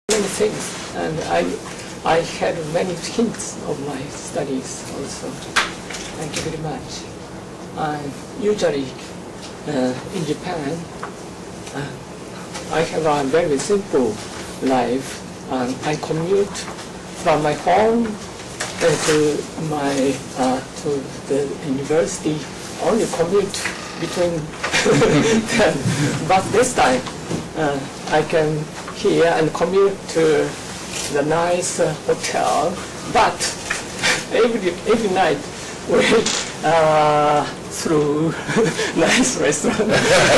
many things, and I had many hints of my studies also. Thank you very much. Usually in Japan, I have a very simple life. I commute from my home to the university. Only commute between them. But this time, I can here and commute to the nice hotel. But every night we through nice restaurant.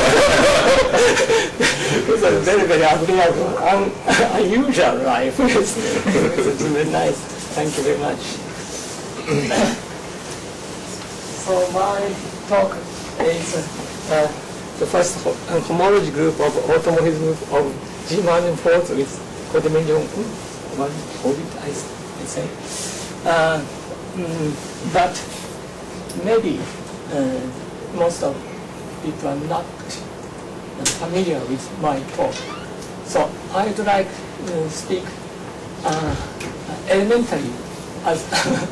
It's a very, very agreeable, unusual life. It's very nice. Thank you very much. So my talk is the first homology group of automorphism of G-Martin force with codimension 1 orbit, I say. But maybe most of people are not familiar with my talk. So I'd like to speak elementary as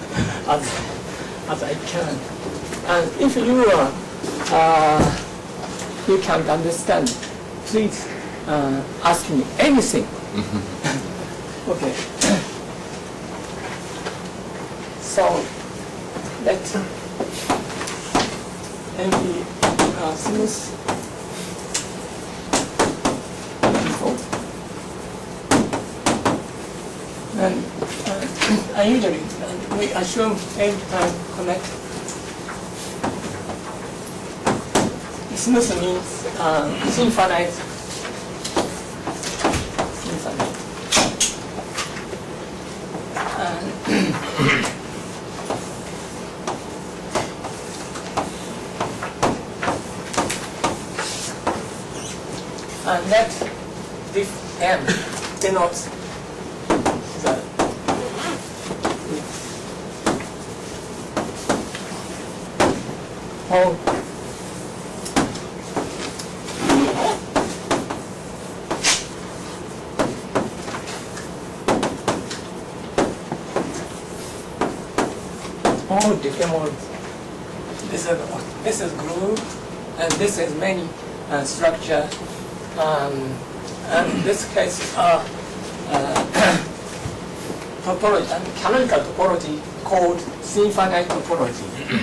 I can. And if you can't understand, please ask me anything. Okay. So let's empty smooth. And I usually we assume every time connect. Smooth means infinite. And let this M denotes the whole different. This is group, and this is many structure. And this case topology, canonical topology called infinite topology.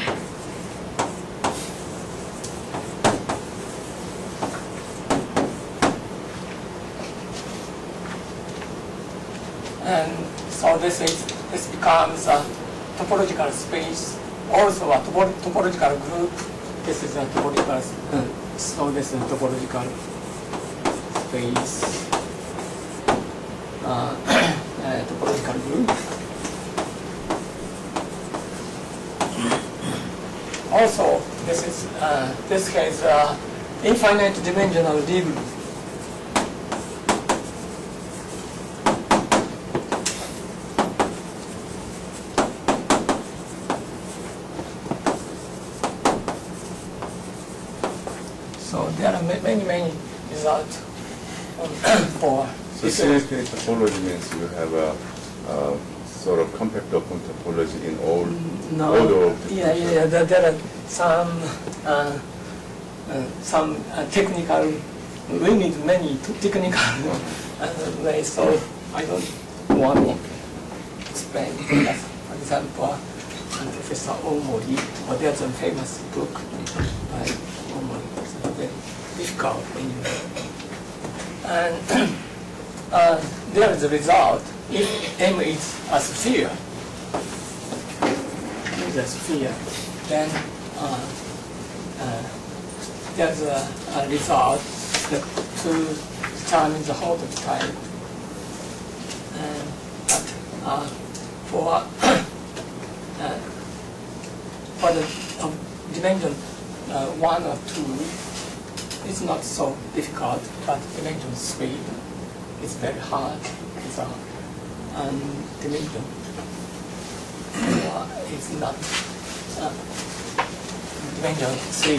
And so this becomes a topological space, also a topological group. This is a topological. So this is a topological space, topological group. Also, this has infinite dimensional D group. So there are many results. So CSP topology means you have a sort of compact open topology in all order of the There are some technical. We need many technical ways. So I don't want to explain. For example, Professor Omori, there's a famous book by Omori. It's very difficult anyway. And there is a result. If M is a sphere, then there's a result to determine the whole type. But for the dimension 1 or 2, it's not so difficult, but dimension 3 is very hard. And dimension 4 is not dimension 3,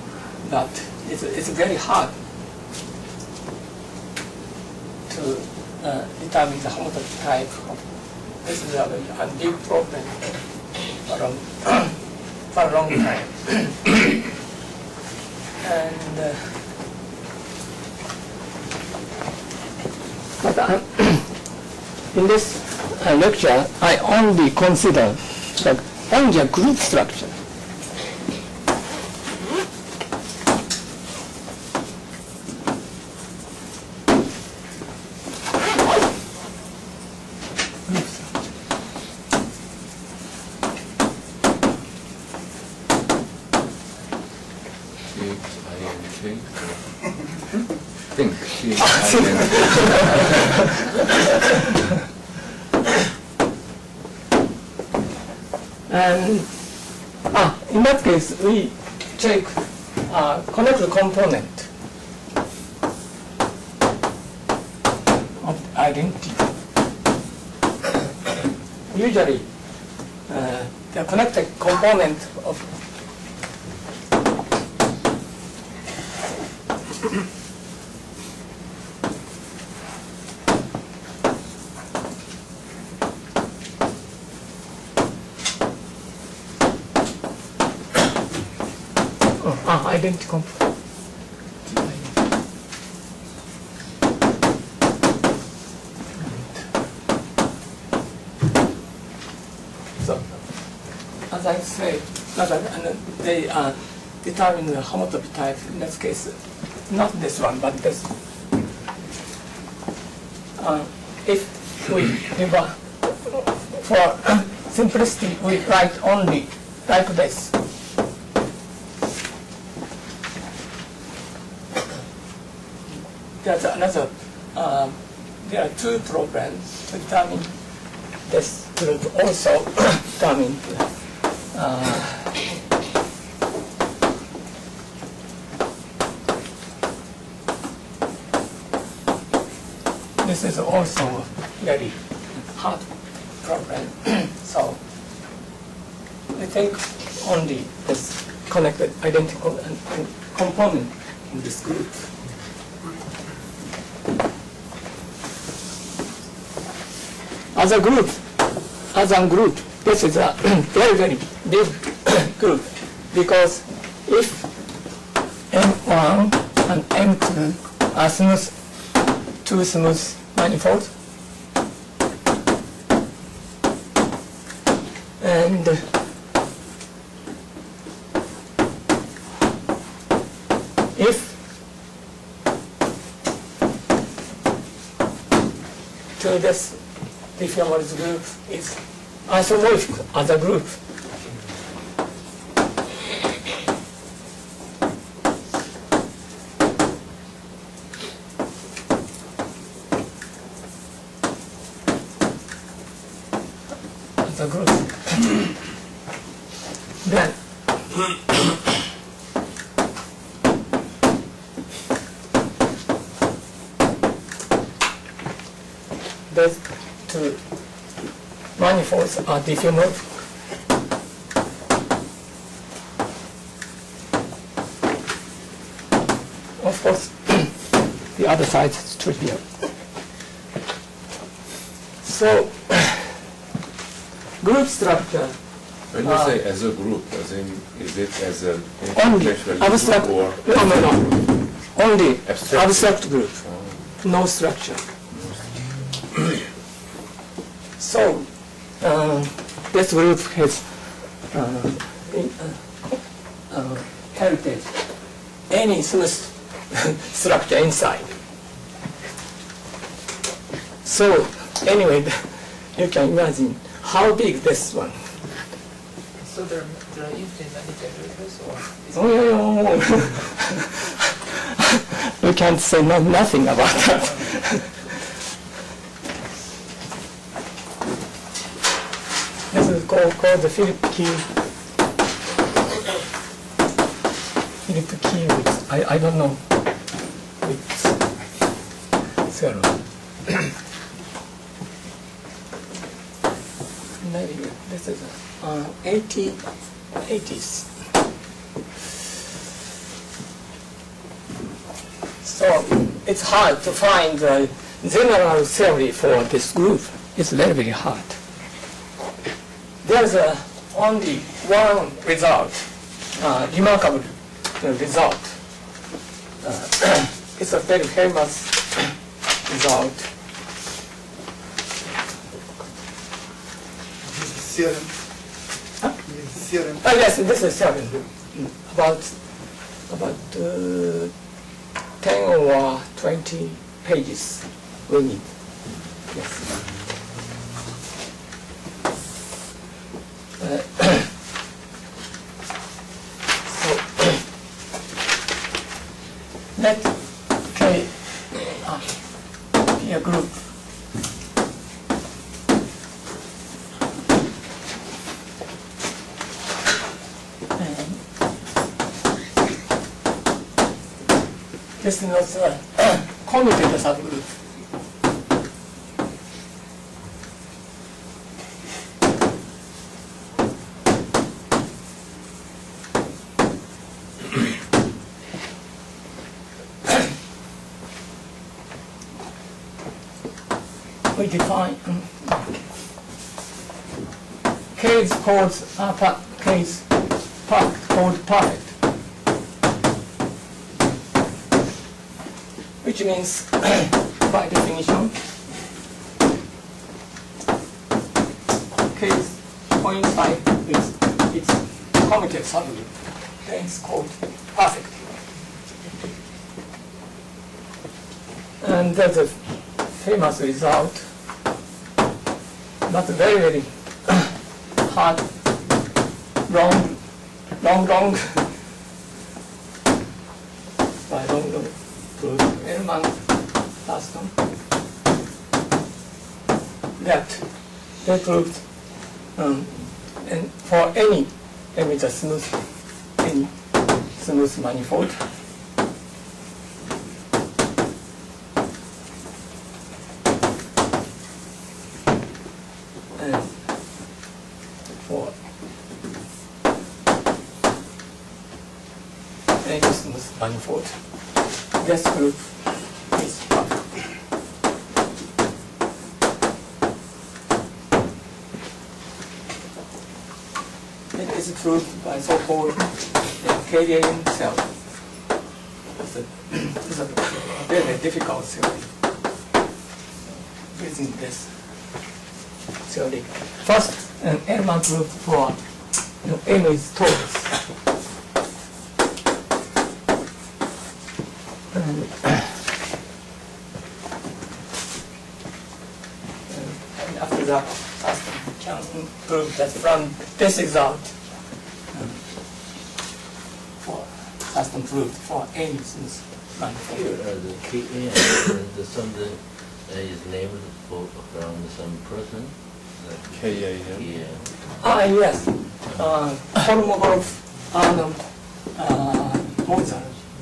but it's very hard to determine the homotopy type. This is a big problem for a long time. And but in this lecture, I only consider only a group structure. And in that case, we check connected component of identity. Usually, the connected component of identity component. So, as I said, they determine the homotopy type. In this case, not this one, but this. If we for simplicity, we write only like this. There's another, there are two programs to determine this group, also determine this is also very hard problem. So we take only this connected identical component in this group. As a group, this is a very, very big group, because if M1 and M2 are two smooth manifolds, and if to this diffeomorphism group is isomorphic as a group, then these two manifolds are diffeomorphic. Of course, the other side is trivial. So, group structure. When you say as a group, as in, is it as a only abstract or no. Only abstract group, no structure. So, this group has heritage any smooth structure inside. So, anyway, you can imagine how big this one. So there are infinite many generators, or? We can't say nothing about that. This is called the Philip key. Philip key, which I don't know which theorem. Maybe this is 80s. So it's hard to find the general theory for this group is very, very hard. There's only one result, remarkable result. It's a very famous result. Theorem. Huh? Theorem. Yes, this is theorem. About 10 or 20 pages we need. Yes. So let K be a group. This is not a commutative subgroup. We define K is called K is called perfect. Which means, by definition, K is coincide with its commutative subgroup. Then it's called perfect. And that's a famous result, but very, very hard, long, by long. Elman Aston that they proved and for any emitter smooth manifold and for any smooth manifold. This group is perfect. It is proved by so-called Arcadian cell. It's a very difficult theory using this theory. First, an Elman proof for M is torus. And after that, Aston can prove that from this result, Aston proved for any smooth manifold. Here, the Ka the something is named from some person. KAM. Yeah. Yes. Kolmogorov Arnold Mozart.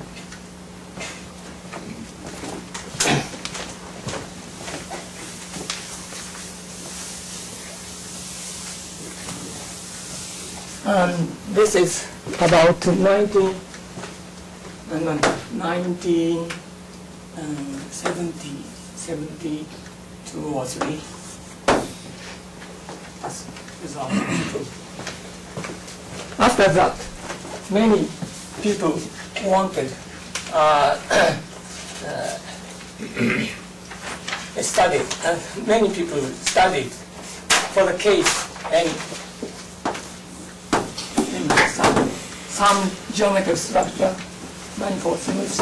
This is about 72 or 3. That's result. After that, many people wanted studied. Many people studied for the case and some geometric structure, manifold smooth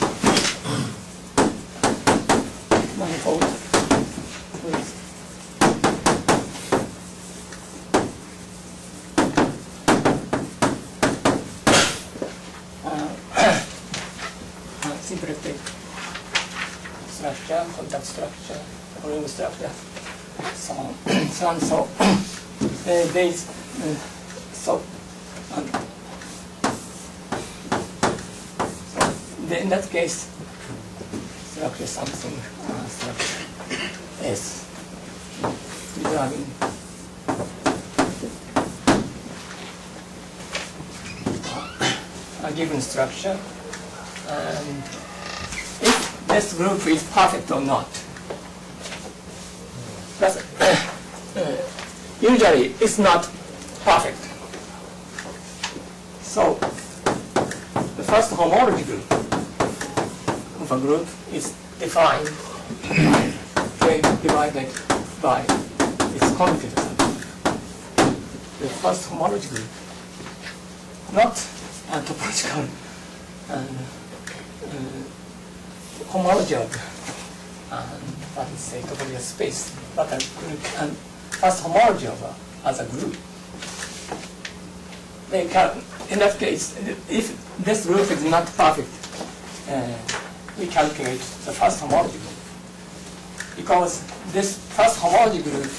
manifold. Symplectic structure, contact structure, ring structure, so on. So in that case, structure something structure S. Regarding a given structure, and if this group is perfect or not, But usually it's not perfect. So the first homology group of a group is defined by divided by its commutative sum. The first homology group, not a topological homology of what is say topological space, but a group, and first homology of as a group. They can, in that case, if this group is not perfect, we calculate the first homology group. Because this first homology group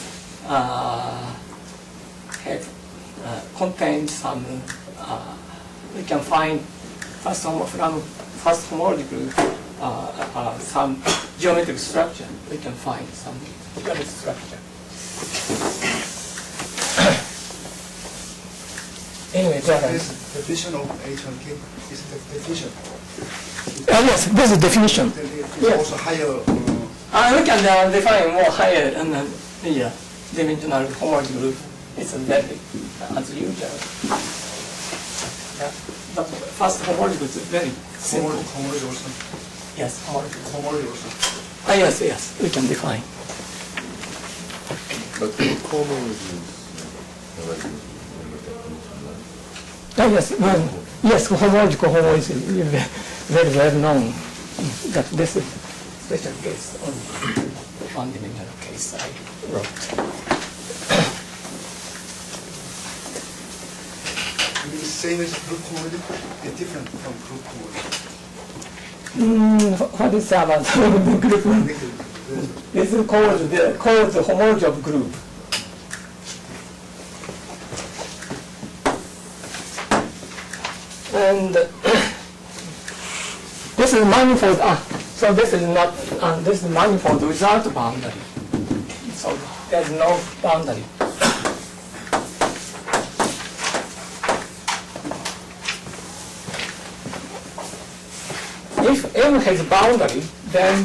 contains some, we can find from first homology group some geometric structure. We can find some geometric structure. Anyway, This definition of H and K is the definition. yes, this is definition. It's Yes. also higher. We can define more higher dimensional homology group. It's a level as usual. But first homology group is very simple. Homology also. Yes, homology. Homology also. Yes, yes, we can define. But homology is already in the definition, right? Yes, yes, homological homology is very well known. That this is special case, only one dimensional case I wrote. The same as group homology, it's different from group homology. What is about the group? This is called the homology of group. And this is manifold. So this is not. This is manifold without boundary. So there's no boundary. If M has boundary, then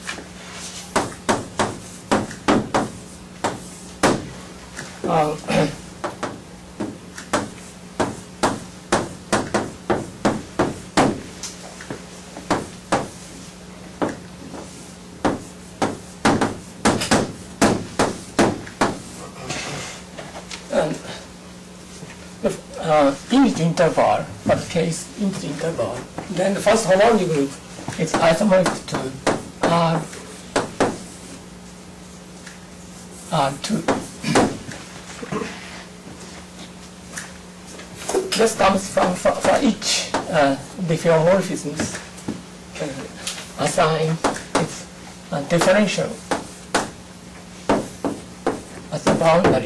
infinite interval, for the case infinite interval, then the first homology group is isomorphic to R2. This comes from for each diffeomorphisms can assign its differential as a boundary.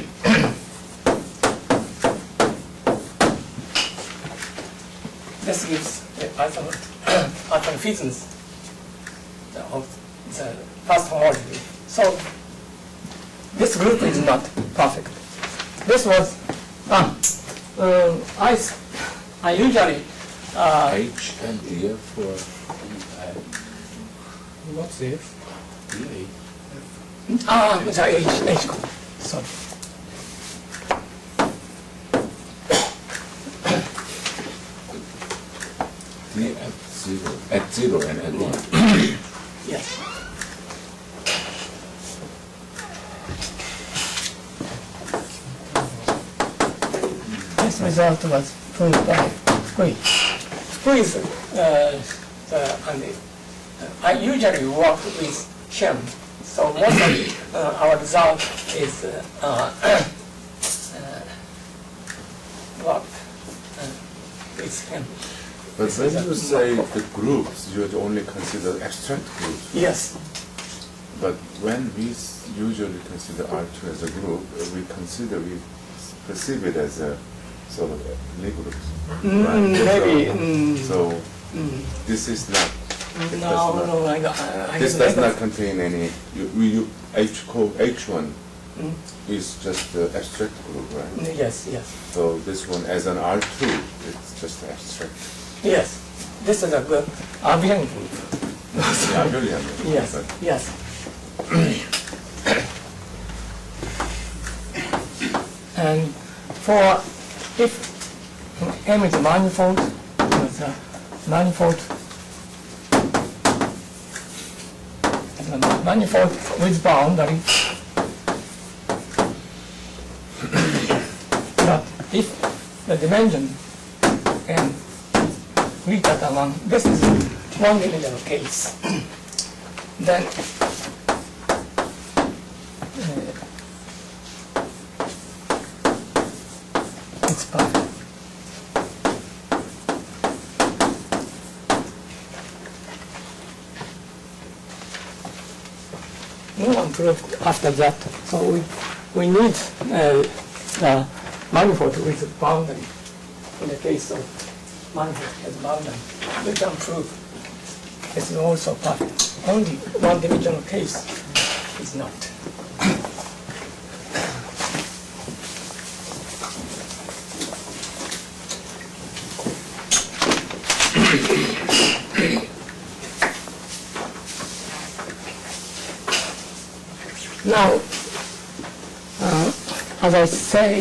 This gives the isomorphisms of the first homology. So this group is not perfect. This was I usually H and EF for what's this? EA. Sorry, H. Sorry. At 0 and at 1. Yes. This result was proved by Squeeze. Squeeze, I usually work with him, so most of our result is work with him. But when you say the groups, you only consider abstract groups. Yes. But when we usually consider R2 as a group, we perceive it as a sort of Lie groups. Maybe. So this is not. I This does not contain any. H1 is just the abstract group, right? Yes, yes. So this one, as an R2, it's just abstract. Yes, this is a good abelian group. Yeah, abelian. Yes, But yes. And for if M is a manifold, manifold with boundary. But if the dimension n greater than 1, this is one-dimensional case, then it's perfect. No one proved after that, so we need the manifold with boundary. In the case of manifold has boundary, we can prove it's also perfect. Only one-dimensional case is not. Now, as I say,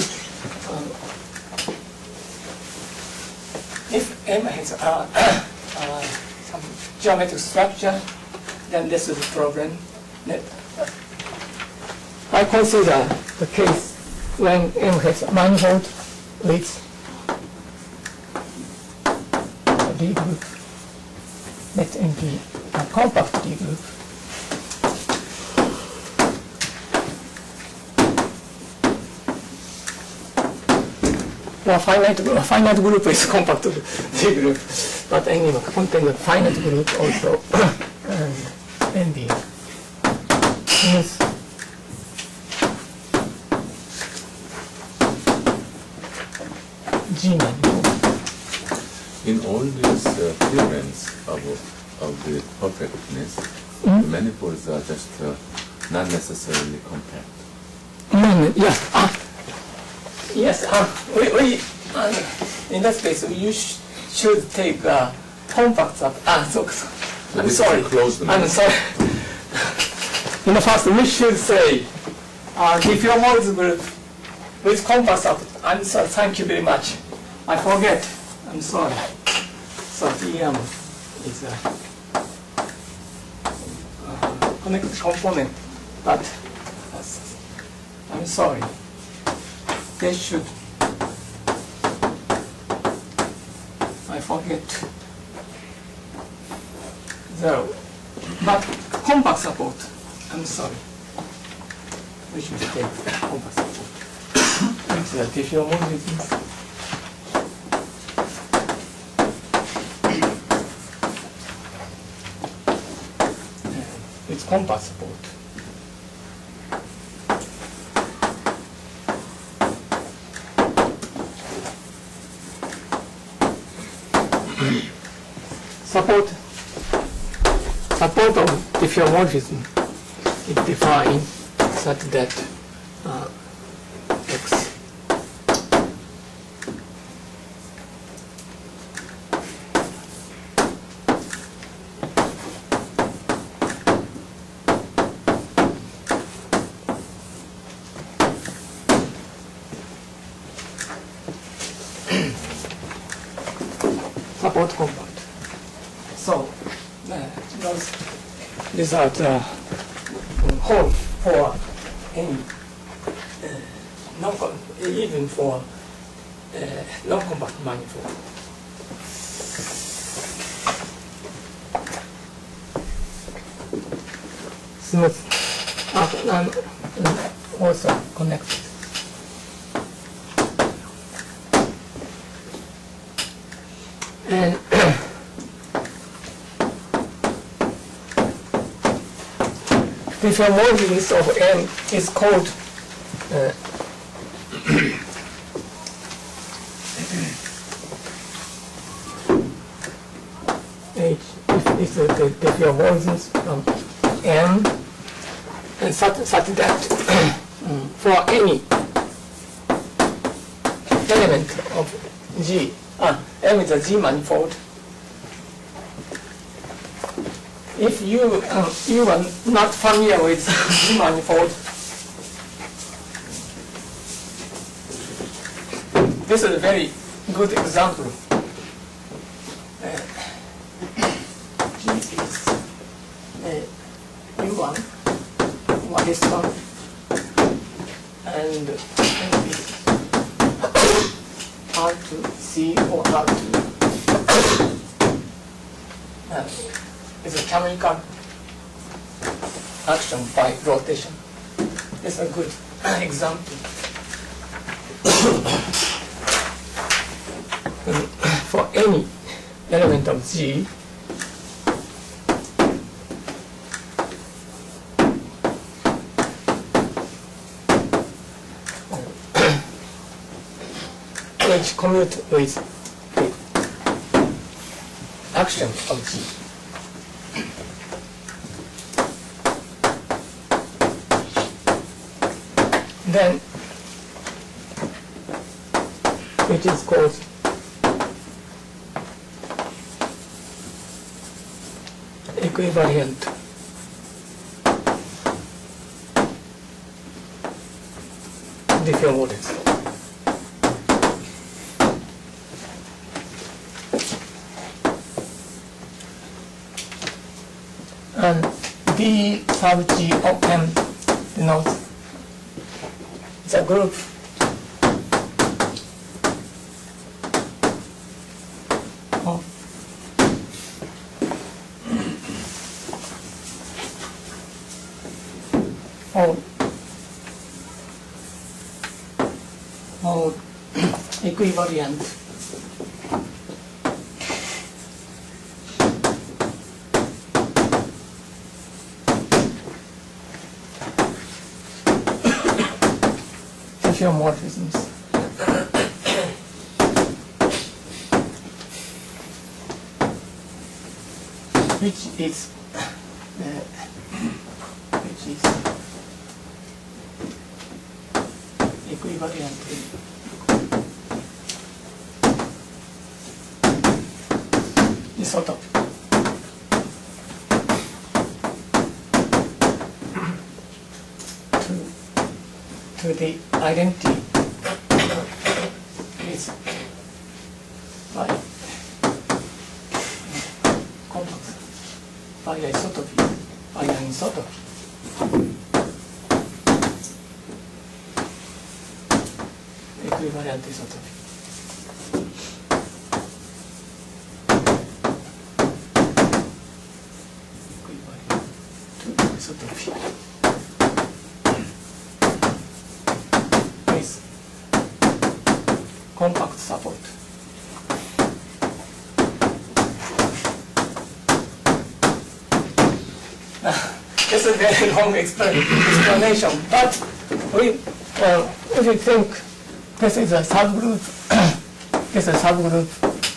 if M has some geometric structure, then this is a problem. I consider the case when M has a manifold with a D group. Let M be a compact D group. Well, finite group is compact D group, but anyway, contain a finite group also, and ND is G manifold. In all these theorems of the perfectness, the manifolds are just not necessarily compact. Yes. Yes, we in that case, you should take compact up. I'm sorry. I'm sorry. In the first, we should say diffeomorphism group with compact up. I'm sorry. Thank you very much. I forget. I'm sorry. So DM is a connected component, but I'm sorry. They should. I forget. Zero. But compact support. I'm sorry. We should take compact support. It's a diffeomorphism. It's compact support. Support of diffeomorphism is defined such that X support compact. So these are the whole for any even for non-compact manifold. Smooth and also connected. And diffeomorphism of M is called H. It's the diffeomorphism of M, and such that for any element of G, M is a G manifold. If you are not familiar with G manifold, this is a very good example. G is U1, what is one, and maybe R2, C or R2. It's a chemical action by rotation. It's a good example. For any element of G, which commute with the action of G. Then, which is called equivariant different orders. And D sub G of M denotes the group of equivariant isomorphisms. Which is equivariant isotopy. To the identity is by complex by isotopy, by an isotopy. Equivariant isotopy. Equivariant to isotopy. Compact support. It's a very long explanation, but if you think this is a subgroup, this is a subgroup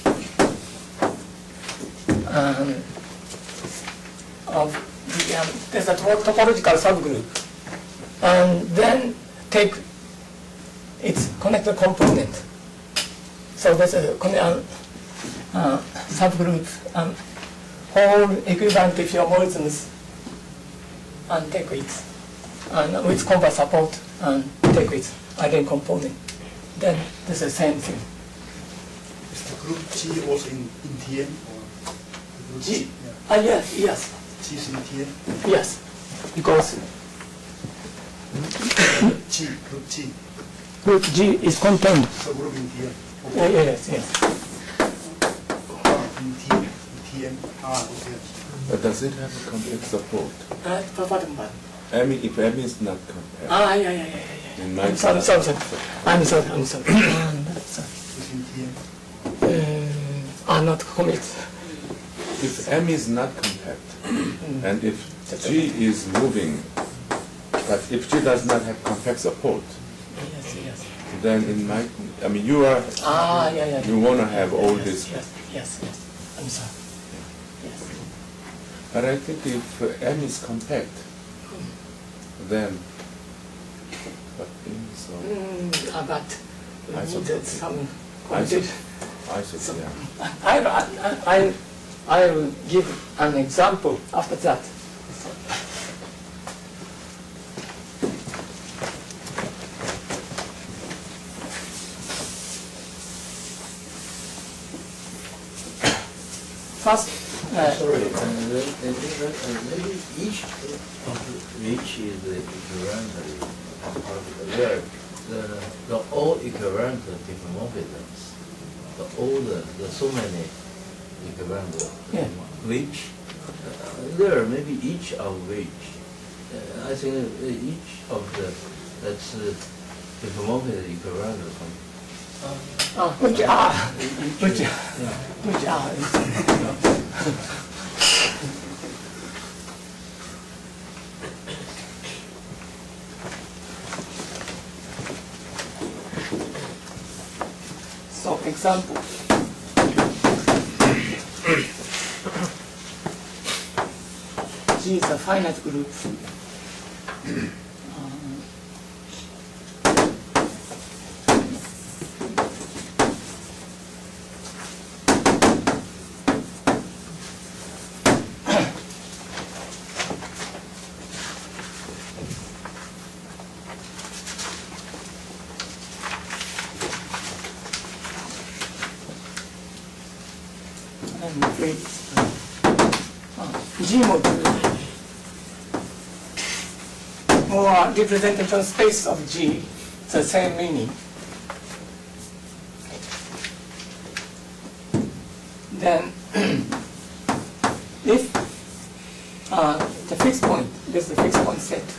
of the, there's a topological subgroup, and then take its connected component. So there's a subgroup, whole equivalent diffeomorphisms, and take it, and with compact support, and take its eigen component. Then this is the same thing. Is the group G also in Tn? Or the group G? Yeah. Yes. G is in Tn? Yes. Because group G. Group G is contained. So group in Tn. Yes. In Tn. Okay. But does it have a complex support? I mean, if M is not compact. yeah. In my I'm sorry. I'm sorry. It's in Tn. I'm not commit. If M is not compact, and if G is moving, but if G does not have compact support, Yes. then you are, you want to have all this. Yes. I'm sorry. Yes. But I think if M is compact, then, but we need some quantity. I will give an example after that. first. Sorry, maybe each of which is equivalently where the all equivalent diffeomorphisms, the so many equivalent Yeah. which there maybe each of which I think each of that's diffeomorphism equivalent Which are. Which yeah. are. So, example. G is a finite group. And G module or representation space of G, the same meaning. Then, if the fixed point, this is the fixed point set.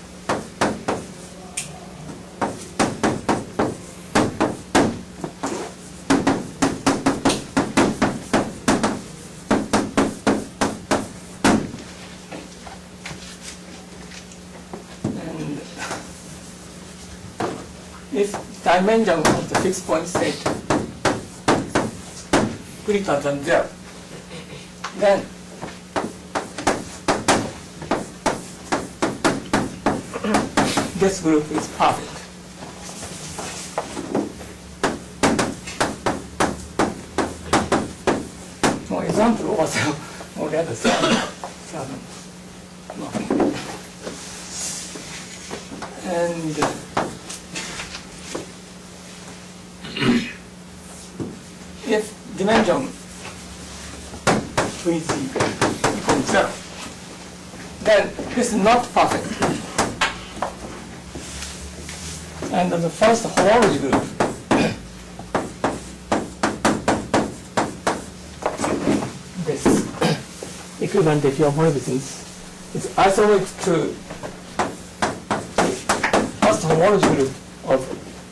And if dimension of the fixed point set greater than 0, then this group is perfect. For example, also on the other side, okay. And if dimension with equals 0, then this is not perfect. And the first homology group this equivalent diffeomorphisms is isomorphic to the first homology group of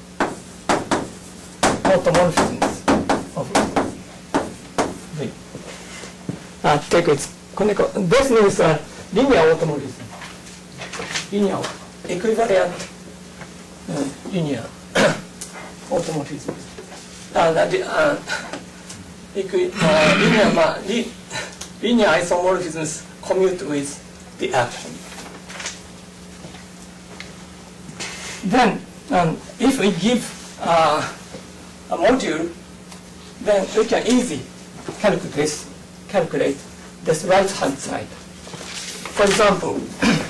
automorphisms of V. Take its conical. This means linear automorphism, linear equivalent linear automorphism. Linear isomorphisms commute with the action. Then, if we give a module, then we can easily calculate this right-hand side. For example,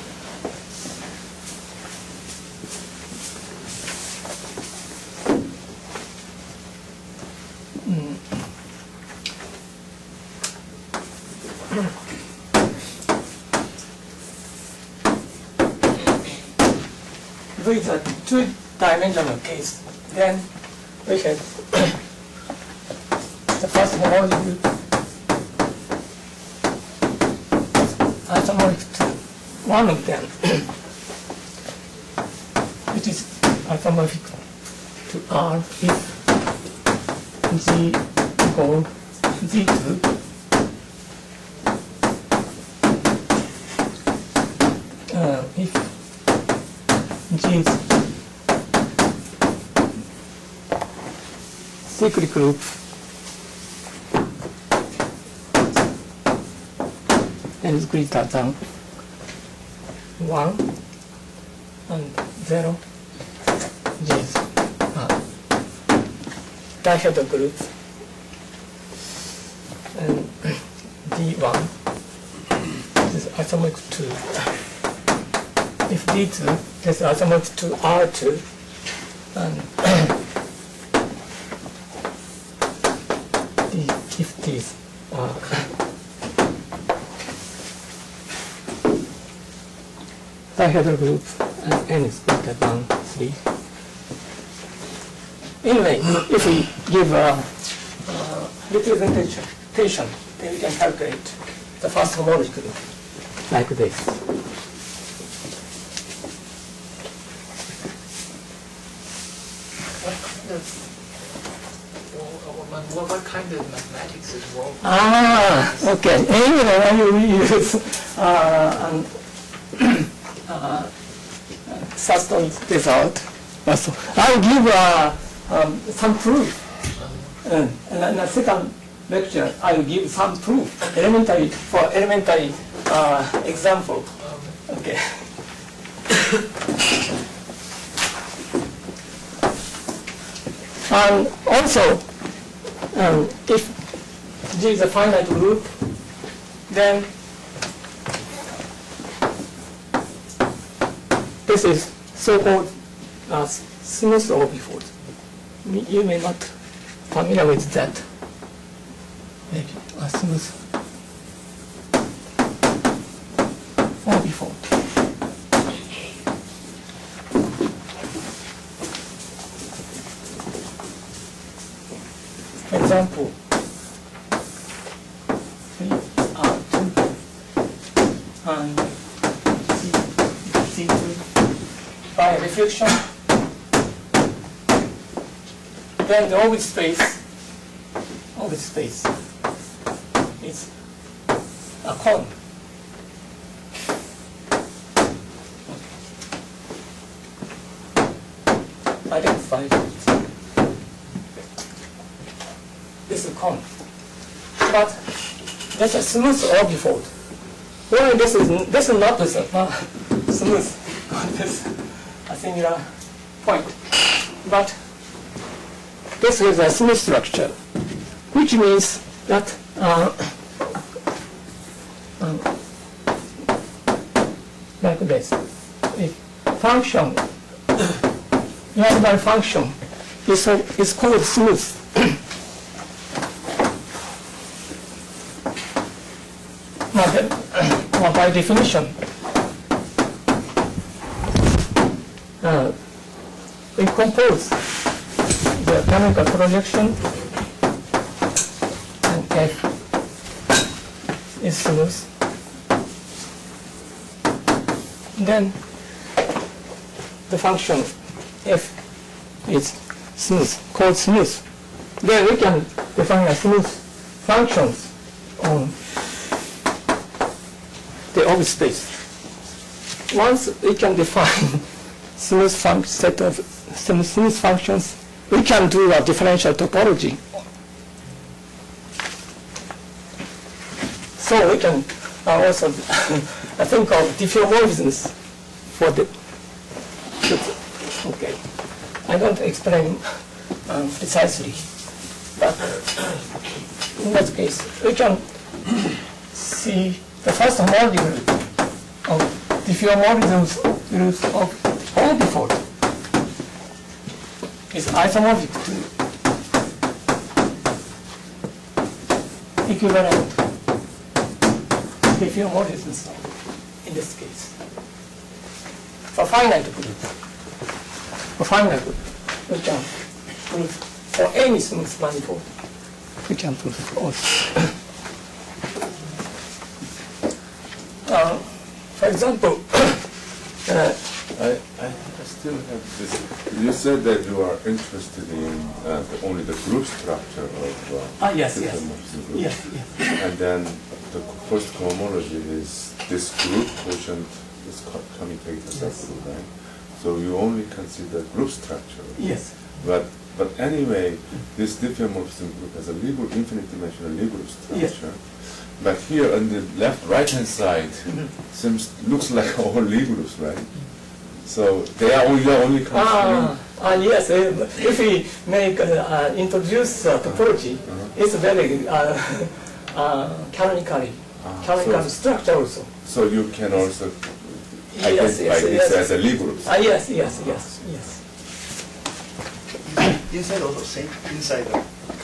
with a two-dimensional case, then we have the first homology group isomorphic to one of them, which is isomorphic to R if G equals Z2. If G is cyclic group, and is greater than 1 and 0, G is dihedral group, and D1 is isomorphic to, if D2 is isomorphic to R2, and if these are dihedral group and n is greater than 3. Anyway, if we give a representation, then we can calculate the first homology group like this. What kind of mathematics is involved? Okay. Anyway, I will use Saston's result. So I'll give some proof. And in the second lecture, I will give some proof, elementary example. Okay. And also, if G is a finite group, then this is so-called smooth orbifold. You may not familiar with that. Maybe a smooth orbifold. For example, 3R2 and C2 by reflection. Then the orbit space is a cone. Identify this is a cone. But that's a smooth orbifold. Well, this is not this smooth on this a singular point. But this is a smooth structure, which means that like this, a function, Riemann function is called smooth. By definition, we compose the canonical projection and F is smooth. Then the function F is smooth, called smooth. Then we can define a smooth functions on the orbit space. Once we can define smooth set of some smooth functions, we can do a differential topology. So we can also think of diffeomorphisms for the. Okay, I don't explain precisely, but in that case, we can see the first homology group of diffeomorphisms groups of orbifold is isomorphic to equivalent diffeomorphisms in this case. For finite group, we can prove for any smooth manifold, we can prove also. For example, I still have this. You said that you are interested in only the group structure of yes. diffeomorphism group. Yes. And then the first cohomology is this group quotient is commutator subgroup, right? So you only consider group structure. Yes. But anyway, this diffeomorphism group has a infinite dimensional Lie structure. Yes. But here on the right-hand side, looks like all Lie groups, right? So they are only considering. Yes. If we make introduce topology, it's very canonical structure also. So you can also identify this as a Lie group. Yes. Inside also same inside the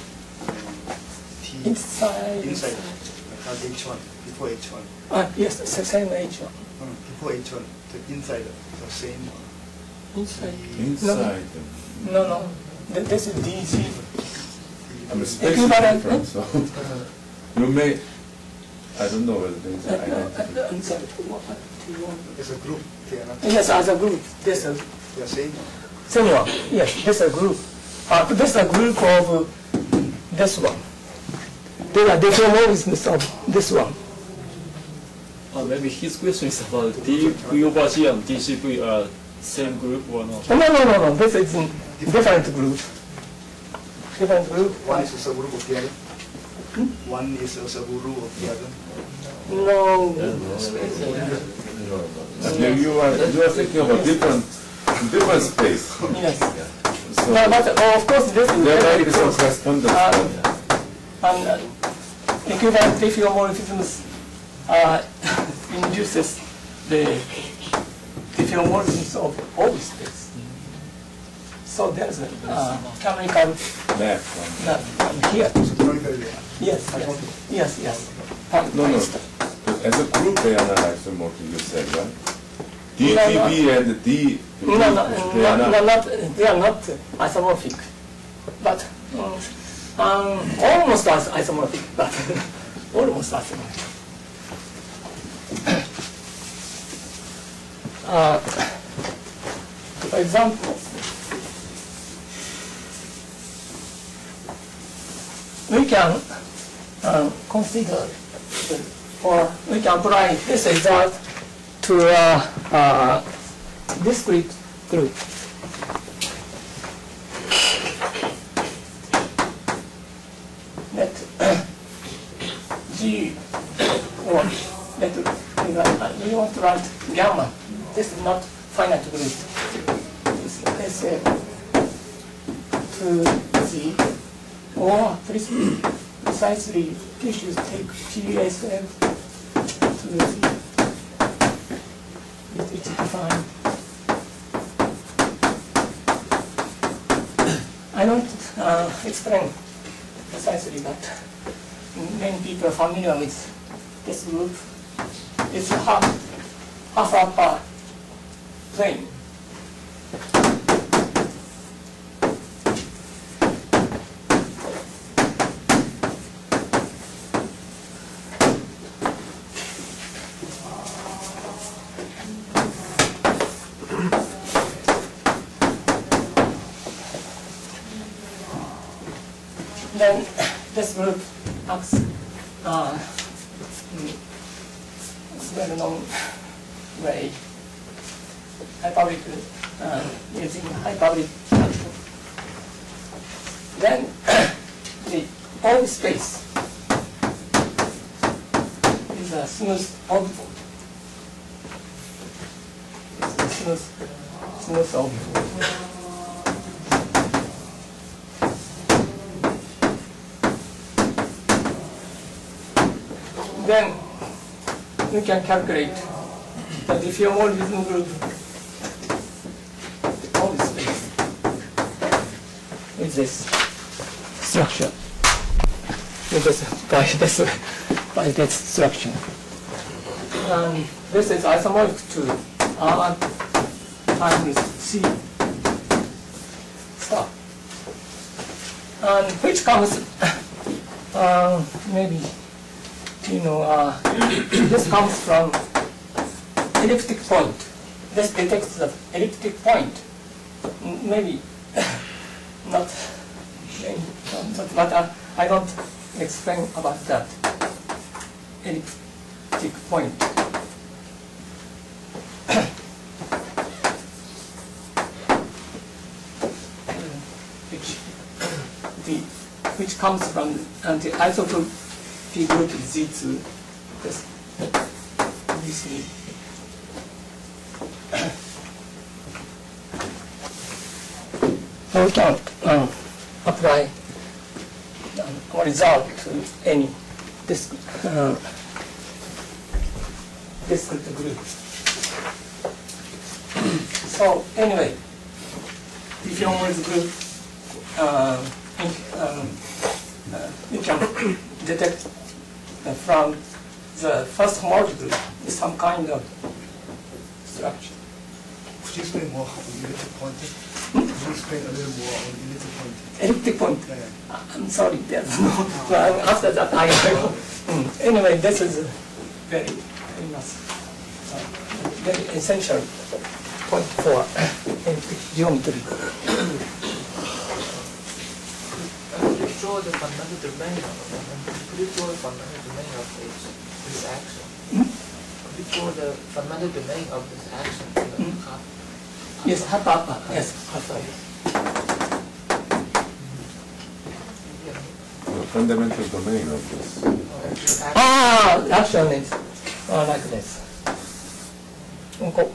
T. Inside. Inside has H1 before H1. Yes, same H1. OH1, the inside, the same. Inside. Inside. No. This is DZ. I mean, space is Equivalent. different, so you may, I don't know whether there is an identity. I'm sorry. What do you want? It's a group, they are not, Yes, as a group. This is they are same. same one. Yes, this is a group. This is a group of this one. There are different modes of this one. Maybe his question is about DV over G and DCV are same group or not? Oh, no. This is in different group. Different group. One is a subgroup of the other. One is a subgroup of the other. No. You are thinking of a different space. Yes. So No, but of course this is there might very be some close. correspondence. And equivalent diffeomorphisms induces the diffeomorphisms of all space. So there's a canonical Map. map here. Canonical layer. Yes. No. As a group, they are not isomorphic, you said, right? DTB and D. No, they are not. they are not isomorphic, but almost as isomorphic, but almost isomorphic. For example, we can consider or we can apply this result to a discrete group. Let G or let we want to write gamma. This is not finite group. Let's say 2Z or precisely you should take PSF 2Z. It's defined. I don't explain precisely, but many people are familiar with this group. It's a half upper plane. Then this group acts well-known way, hyperbolic, using hyperbolic function. Then the all space is a smooth orbifold. It's a smooth orbifold. Then we can calculate the diffeomorphism group of the space with this structure, with this by this structure. And this is isomorphic to R times C star, and which comes maybe. This comes from elliptic point. This detects the elliptic point. Maybe not, but I don't explain about that elliptic point. Which comes from the isotope. P group is Z2, this DC. So we can apply our result to any discrete group. So anyway, if you want the group, you can detect from the first homology group is some kind of structure. Could you explain more on elliptic pointing? Could you explain a little more on elliptic pointing? Elliptic point. Yeah. I'm sorry, there's no. Well, after that, I will. Anyway, this is very, very much very essential point for elliptic geometry. Could you draw the fundamental domain of this action? Could you draw the fundamental domain of this action? Yes, half upper. Yes, half upper. The fundamental domain of this. Action is like this. Go.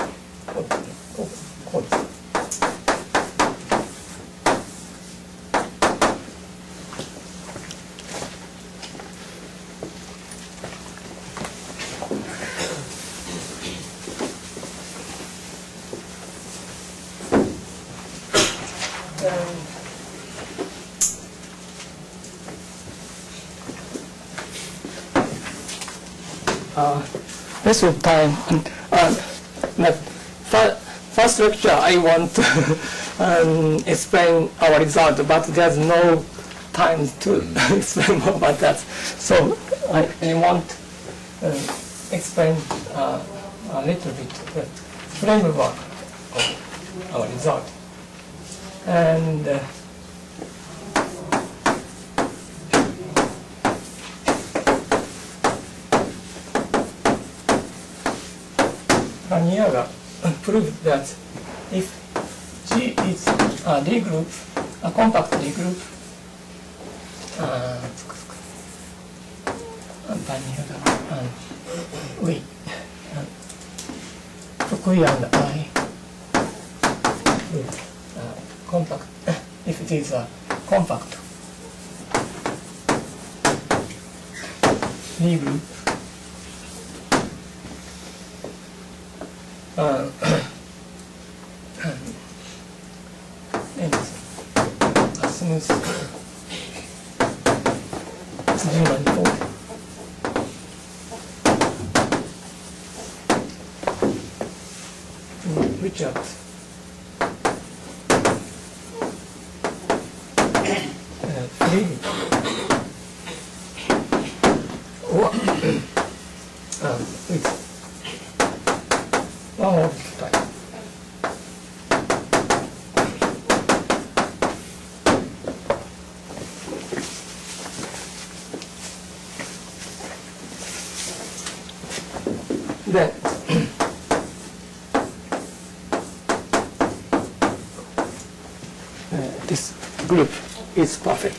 Rest of time. First lecture, I want to explain our result, but there's no time to explain more about that. So I want to explain a little bit the framework of our result. And Paniagua proved that if G is a Lie group, a compact Lie group, Paniagua and we, Fukui and I, compact, if it is a compact Lie group, and a smooth G manifold. Which are free or with one of the type. Then this group is perfect.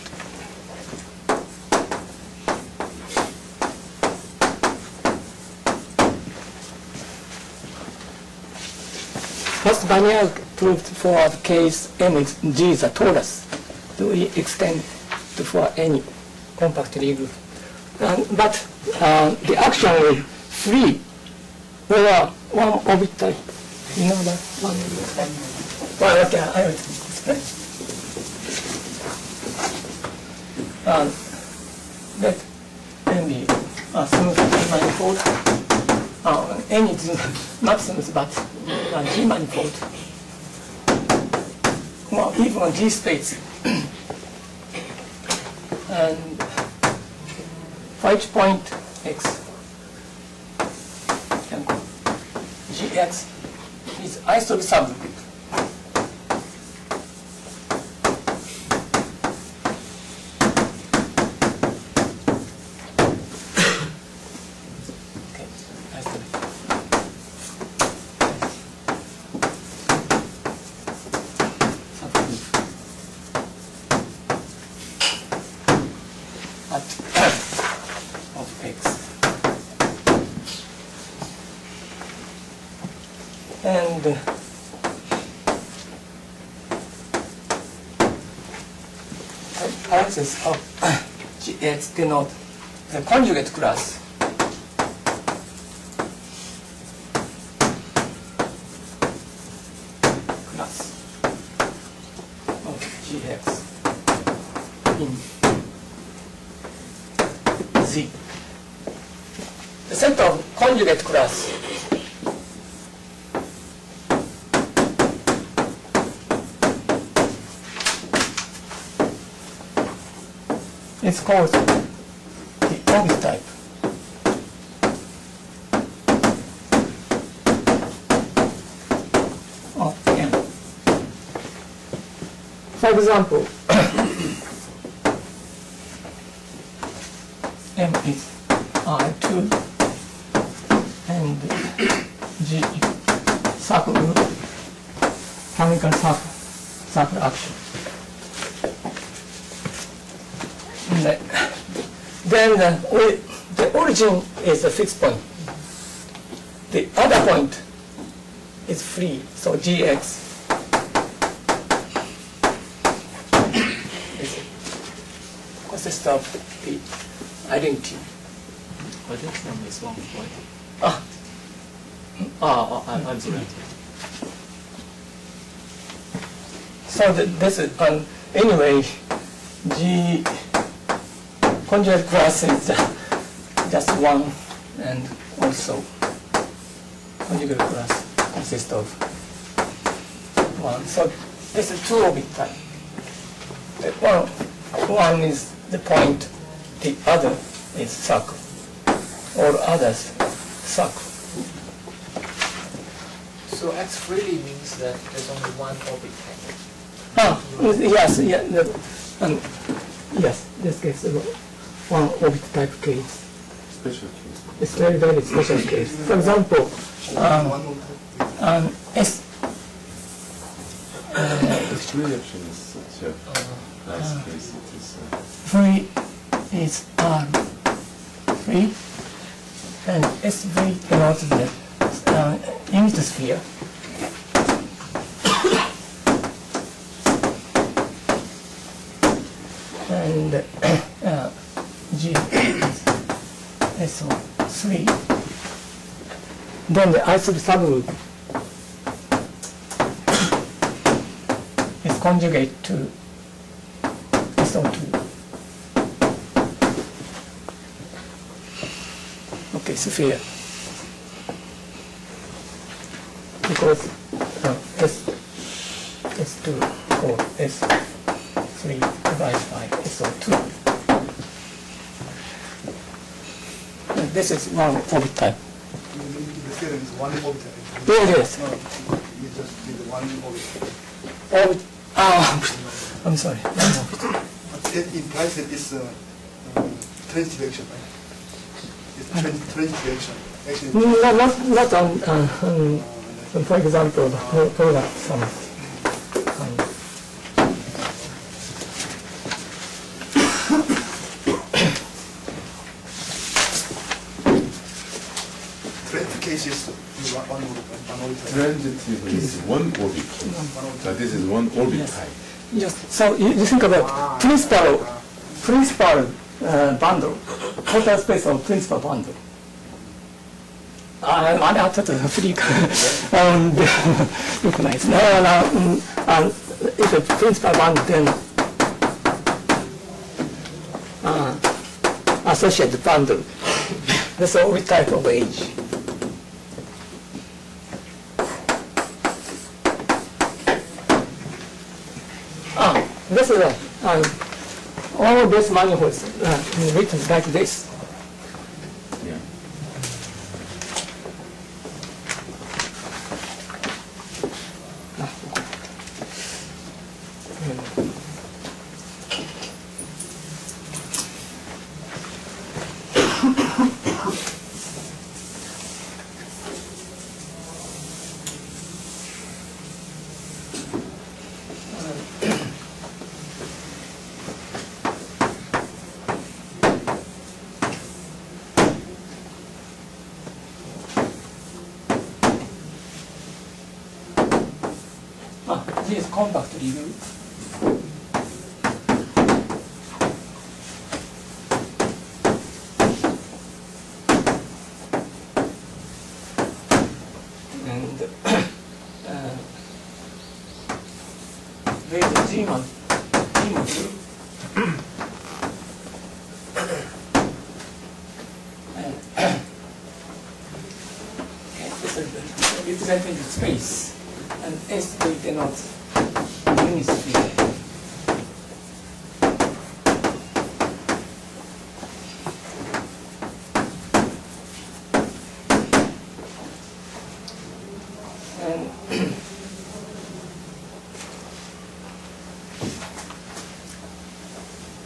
First, Paniagua proved for the case M is G is a torus. Do we extend to for any compact Lie group? But the action is free. Where one orbital, you know that one orbital. Well, okay, I will explain. Let M be a smooth manifold. N is not smooth, but G manifold. Well, even a G space. And for each point X, Gx is isolated subgroup. Okay, isolated. Subgroup. Of X. And parentheses of Gx denote the conjugate class. Of Gx in Z. The set of conjugate class It's called the orbit type. Of M. For example, M is I2 and G circle chemical circle action. Then the origin is a fixed point. The other point is free, so Gx consists of the identity. I think some is 1 point. I'm sorry. So this is anyway, G conjugate class is just 1, and also conjugate class consists of 1. So this is 2 orbit type. The one is the point, the other is circle. All others circle. So X freely means that there's only one orbit type. Yes, yes, this case is one orbit type case. Special case. It's very, very special case. For example, One orbit type. S. Free action is such a nice case. It is. Free is R free, and S free denotes the unit sphere. And G is SO3. Then the isolated subgroup is conjugate to SO2. Okay, sphere. Because S2 or S3 divided by SO2. And this is one orbit type. The theorem is one orbit type. Yes. No, you just need one orbit type. Orbit. I'm sorry. One orbit. But it implies that it's transdirection, right? It's transdirection. Actually, Not for example, the product sum. transitive case is one orbit type. Transitive is one orbit. But this is one orbit Yes. type. Yes. So you think about principal bundle, total space of principal bundle. あれはちょっとフリーかよくないですね。If a principal bundle then associated bundle, that's the orbit type of age. This is all these manifolds written like this. Yeah. This is compact review. And there's a G-man group. This is representing the space, and S will denote unit sphere.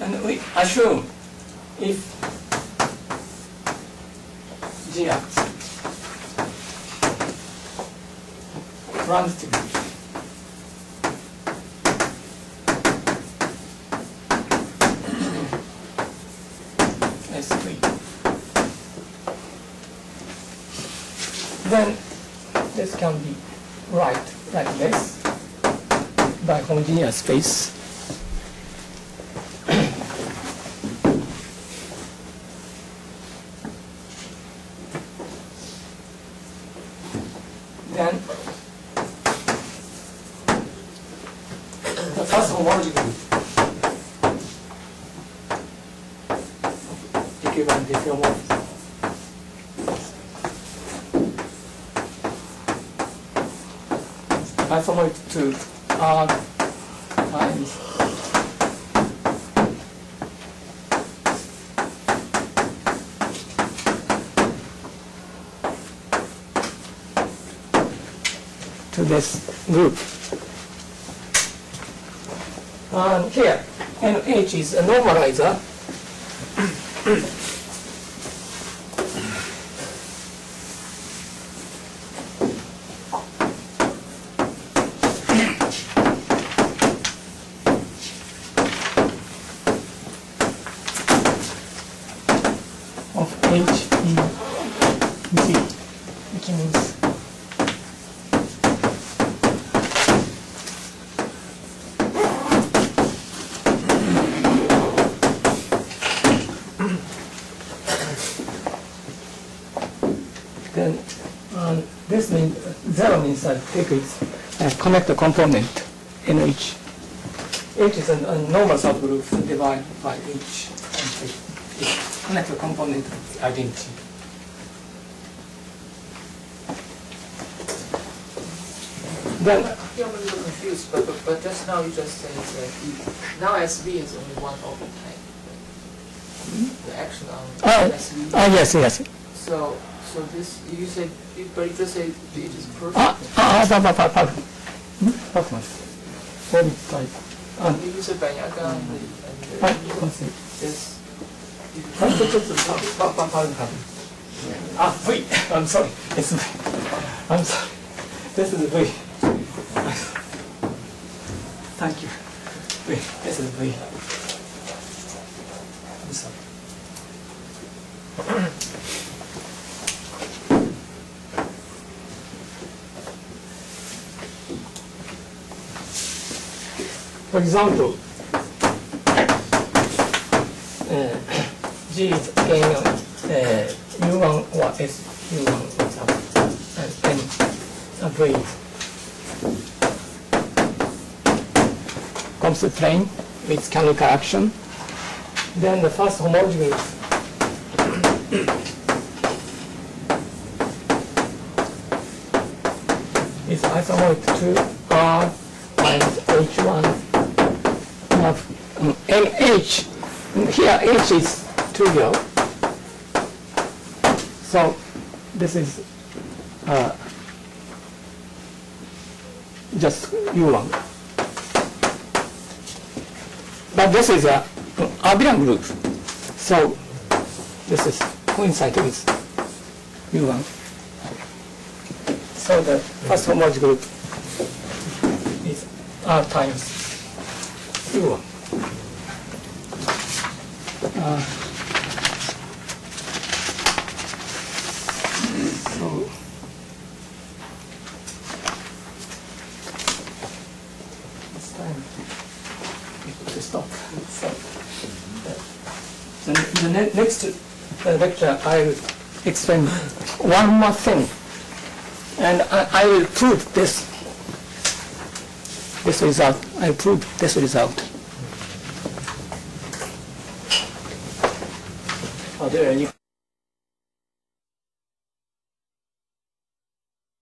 And we assume if G acts transitively, S3, then this can be right like this by homogeneous space. Then the first homology group equivalent diffeomorphism. Isomorphic to R times to this group. And here, NH is a normalizer. Of H in G, which means then this means zero means that take its connector component NH. H is a normal subgroup divided by H. Connector component identity. Then Yeah, I'm a little confused, but just now you just said that now SV is only one open type. The action on SV. yes. So this you said, but you just said it is perfect. Perfect. Very tight. You use a Banyaga and this. V. I'm sorry. It's V. I'm sorry. This is V. Thank you. V. This is V. I'm sorry. For example, G is again U1 or S U1 and N agreed. Comes to plane with canonical action. Then the first homology is isomorphic to R minus H1 of NH. Here H is trivial. So this is just U1. But this is a Abelian group. So this is coincide with U1. So the first homology group is R times U1. So it's time to stop. So the next lecture I will explain one more thing, and I will prove this result. I will prove this result. Are there any